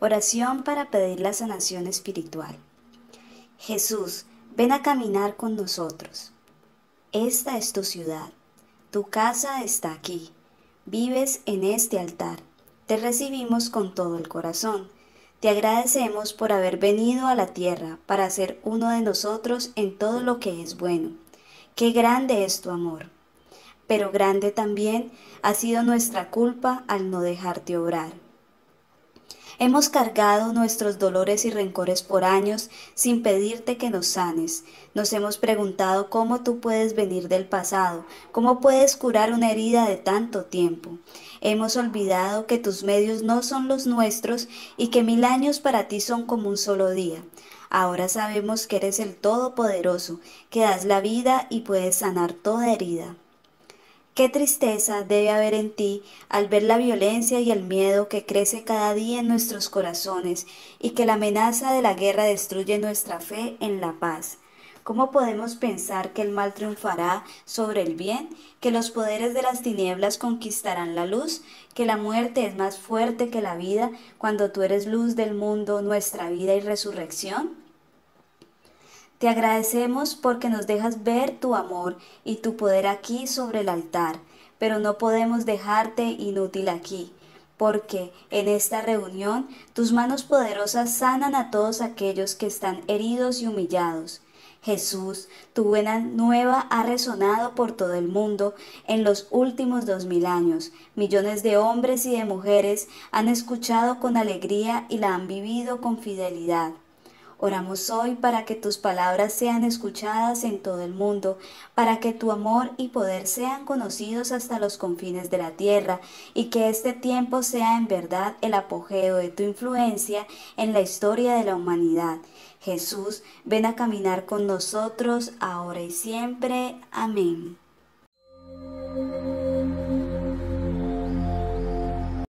Oración para pedir la sanación espiritual. Jesús, ven a caminar con nosotros. Esta es tu ciudad. Tu casa está aquí. Vives en este altar. Te recibimos con todo el corazón. Te agradecemos por haber venido a la tierra para ser uno de nosotros en todo lo que es bueno. Qué grande es tu amor. Pero grande también ha sido nuestra culpa al no dejarte obrar. Hemos cargado nuestros dolores y rencores por años sin pedirte que nos sanes. Nos hemos preguntado cómo tú puedes venir del pasado, cómo puedes curar una herida de tanto tiempo. Hemos olvidado que tus medios no son los nuestros y que 1000 años para ti son como un solo día. Ahora sabemos que eres el Todopoderoso, que das la vida y puedes sanar toda herida. Qué tristeza debe haber en ti al ver la violencia y el miedo que crece cada día en nuestros corazones y que la amenaza de la guerra destruye nuestra fe en la paz. ¿Cómo podemos pensar que el mal triunfará sobre el bien, que los poderes de las tinieblas conquistarán la luz, que la muerte es más fuerte que la vida cuando tú eres luz del mundo, nuestra vida y resurrección? Te agradecemos porque nos dejas ver tu amor y tu poder aquí sobre el altar, pero no podemos dejarte inútil aquí, porque en esta reunión tus manos poderosas sanan a todos aquellos que están heridos y humillados. Jesús, tu buena nueva ha resonado por todo el mundo en los últimos 2000 años. Millones de hombres y de mujeres han escuchado con alegría y la han vivido con fidelidad. Oramos hoy para que tus palabras sean escuchadas en todo el mundo, para que tu amor y poder sean conocidos hasta los confines de la tierra y que este tiempo sea en verdad el apogeo de tu influencia en la historia de la humanidad. Jesús, ven a caminar con nosotros ahora y siempre. Amén.